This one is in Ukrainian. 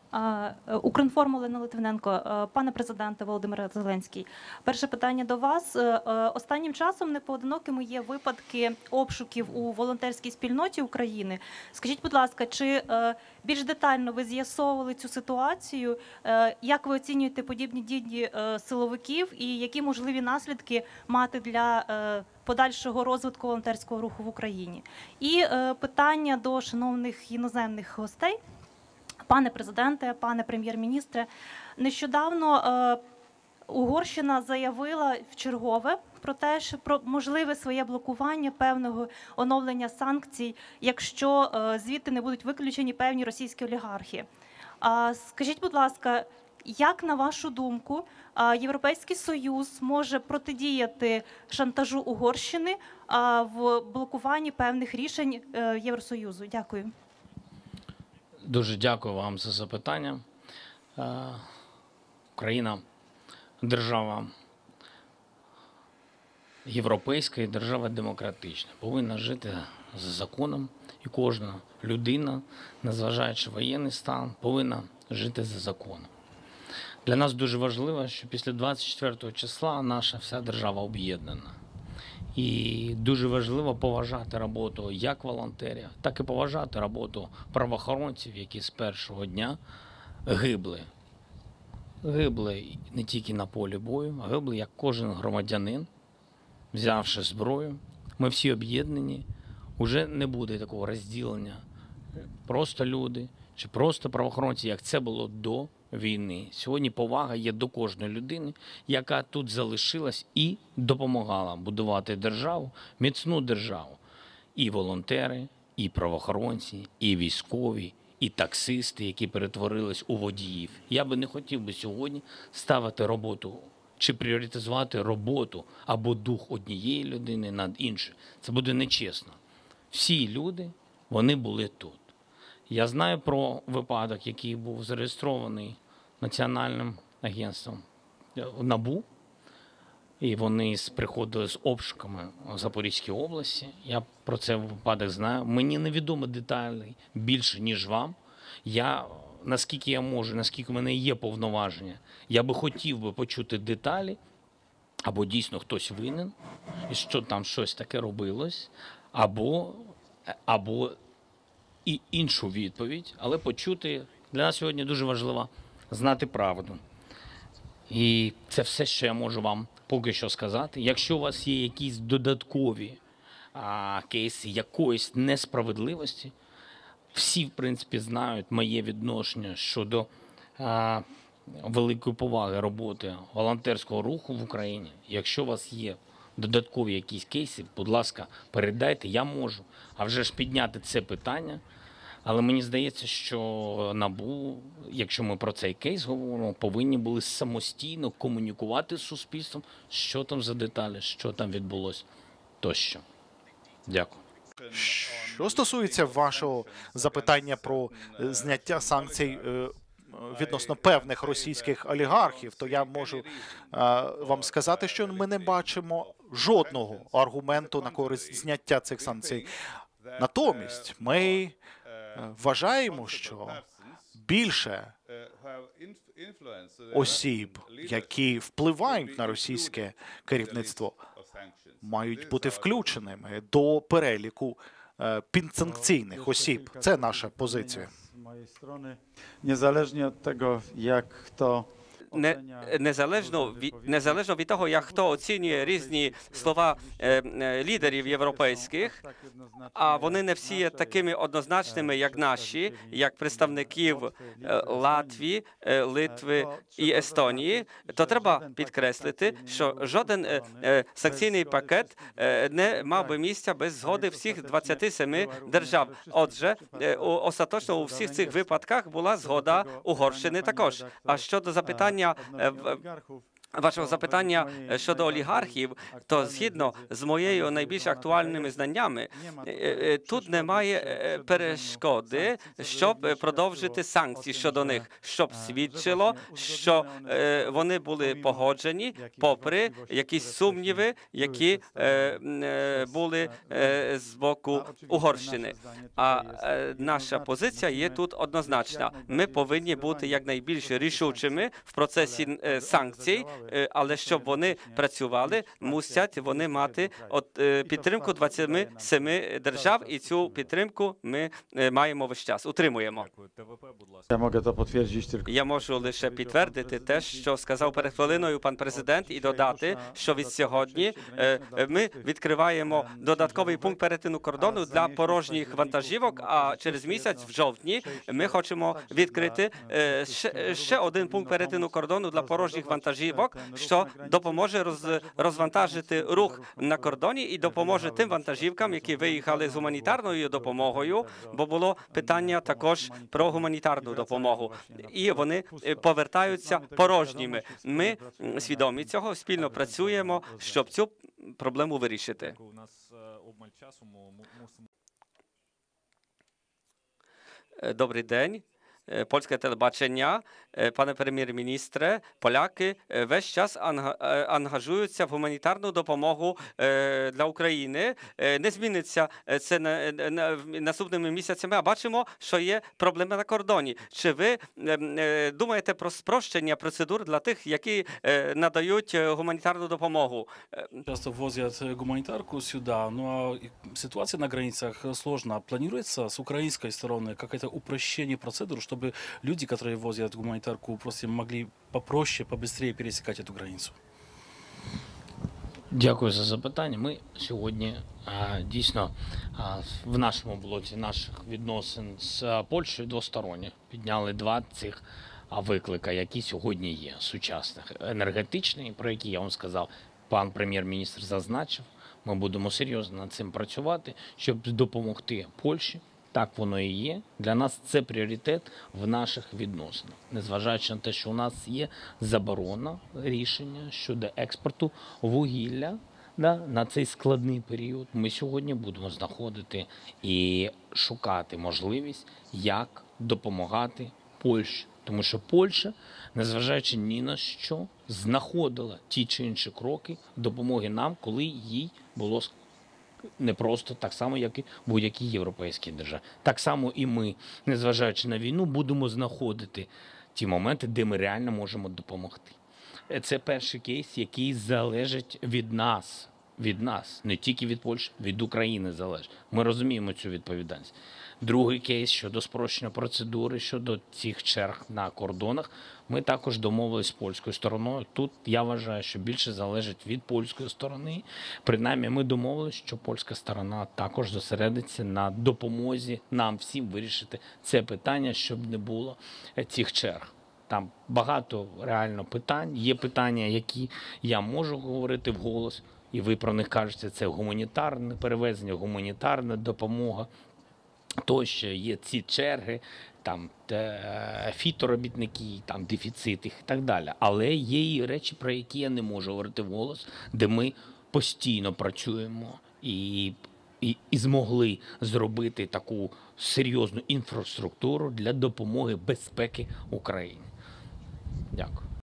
Укрінформ, Олена Литвиненко. Пане президенте Володимире Зеленський, перше питання до вас. Останнім часом непоодинокими є випадки обшуків у волонтерській спільноті України. Скажіть, будь ласка, чи більш детально ви з'ясовували цю ситуацію? Як ви оцінюєте подібні дії силовиків і які можливі наслідки мати для подальшого розвитку волонтерського руху в Україні? І питання до шановних іноземних гостей. Пане президенте, пане прем'єр-міністре, нещодавно Угорщина заявила вчергове про те, що про можливе своє блокування певного оновлення санкцій, якщо звідти не будуть виключені певні російські олігархи. Скажіть, будь ласка, як, на вашу думку, Європейський Союз може протидіяти шантажу Угорщини в блокуванні певних рішень Євросоюзу? Дякую. Дуже дякую вам за запитання. Україна – держава європейська і держава демократична. Повинна жити за законом, і кожна людина, незважаючи воєнний стан, повинна жити за законом. Для нас дуже важливо, що після 24 числа наша вся держава об'єднана. І дуже важливо поважати роботу як волонтерів, так і поважати роботу правоохоронців, які з першого дня гибли. Гибли не тільки на полі бою, а гибли як кожен громадянин, взявши зброю. Ми всі об'єднані, уже не буде такого розділення. Просто люди чи просто правоохоронці, як це було до війни. Сьогодні повага є до кожної людини, яка тут залишилась і допомагала будувати державу, міцну державу. І волонтери, і правоохоронці, і військові, і таксисти, які перетворились у водіїв. Я би не хотів би сьогодні ставити роботу чи пріоритизувати роботу або дух однієї людини над іншою. Це буде нечесно. Всі люди, вони були тут. Я знаю про випадок, який був зареєстрований Національним агентством НАБУ, і вони приходили з обшуками в Запорізькій області. Я про цей випадок знаю. Мені невідомо деталі більше, ніж вам. Я, наскільки я можу, наскільки в мене є повноваження, я би хотів би почути деталі, або дійсно хтось винен, і що там щось таке робилось, або і іншу відповідь, але почути, для нас сьогодні дуже важливо знати правду. І це все, що я можу вам поки що сказати. Якщо у вас є якісь додаткові кейси якоїсь несправедливості, всі, в принципі, знають моє відношення щодо великої поваги роботи волонтерського руху в Україні. Якщо у вас є додаткові якісь кейси, будь ласка, передайте, я можу. А вже ж підняти це питання. Але мені здається, що НАБУ, якщо ми про цей кейс говоримо, повинні були самостійно комунікувати з суспільством, що там за деталі, що там відбулося тощо. Дякую. Що стосується вашого запитання про зняття санкцій відносно певних російських олігархів, то я можу вам сказати, що ми не бачимо жодного аргументу на користь зняття цих санкцій. Натомість ми вважаємо, що більше осіб, які впливають на російське керівництво, мають бути включеними до переліку підсанкційних осіб. Це наша позиція. Z mojej strony, niezależnie od tego, jak kto Незалежно від того, як хто оцінює різні слова лідерів європейських, а вони не всі є такими однозначними, як наші, як представників Латвії, Литви і Естонії, то треба підкреслити, що жоден санкційний пакет не мав би місця без згоди всіх 27 держав. Отже, остаточно у всіх цих випадках була згода Угорщини також. А щодо запитання вашого запитання щодо олігархів, то згідно з моєю найбільш актуальними знаннями, тут немає перешкоди, щоб продовжити санкції щодо них, щоб свідчило, що вони були погоджені, попри якісь сумніви, які були з боку Угорщини. А наша позиція є тут однозначна. Ми повинні бути якнайбільш рішучими в процесі санкцій, але щоб вони працювали, мусять вони мати підтримку 27 держав, і цю підтримку ми маємо весь час, утримуємо. Ja mogę to potwierdzić tylko. Я можу лише підтвердити те, що сказав перед хвилиною пан президент, і додати, що від сьогодні ми відкриваємо додатковий пункт перетину кордону для порожніх вантажівок, а через місяць, в жовтні, ми хочемо відкрити ще один пункт перетину кордону для порожніх вантажівок, що допоможе розвантажити рух на кордоні і допоможе тим вантажівкам, які виїхали з гуманітарною допомогою, бо було питання також про гуманітарну допомогу. І вони повертаються порожніми. Ми свідомі цього, спільно працюємо, щоб цю проблему вирішити. У нас обмаль часу, мусимо. Добрий день. Польське телебачення, пане прем'єр-міністре, поляки весь час ангажуються в гуманітарну допомогу для України. Не зміниться це наступними місяцями, а бачимо, що є проблеми на кордоні. Чи ви думаєте про спрощення процедур для тих, які надають гуманітарну допомогу? Часто возят гуманитарку сюда, но ситуация на границах сложна. Планируется с украинской стороны какое-то упрощение процедур, чтобы люди, которые возят гуманитарку, просто могли попроще, побыстрее пересекать эту границу? Дякую за запитання. Ми сьогодні дійсно в нашому блоці наших відносин з Польщею двосторонніх підняли два цих виклика, які сьогодні є сучасних. Енергетичний, про який я вам сказав, пан прем'єр-міністр зазначив. Ми будемо серйозно над цим працювати, щоб допомогти Польщі. Так воно і є. Для нас це пріоритет в наших відносинах. Незважаючи на те, що у нас є заборона рішення щодо експорту вугілля на цей складний період, ми сьогодні будемо знаходити і шукати можливість, як допомагати Польщі. Тому що Польща, незважаючи ні на що, знаходила ті чи інші кроки допомоги нам, коли їй було непросто, так само, як і будь-якій європейській державі. Так само і ми, незважаючи на війну, будемо знаходити ті моменти, де ми реально можемо допомогти. Це перший кейс, який залежить від нас, не тільки від Польщі, від України залежить. Ми розуміємо цю відповідальність. Другий кейс щодо спрощення процедури, щодо цих черг на кордонах, ми також домовились з польською стороною. Тут я вважаю, що більше залежить від польської сторони. Принаймні ми домовились, що польська сторона також зосередиться на допомозі нам всім вирішити це питання, щоб не було цих черг. Там багато реально питань. Є питання, які я можу говорити вголос, і ви про них кажете, це гуманітарне перевезення, гуманітарна допомога. Тощо є ці черги, там фіторобітники, там дефіцит їх і так далі. Але є і речі, про які я не можу говорити вголос, де ми постійно працюємо і змогли зробити таку серйозну інфраструктуру для допомоги безпеки Україні. Дякую.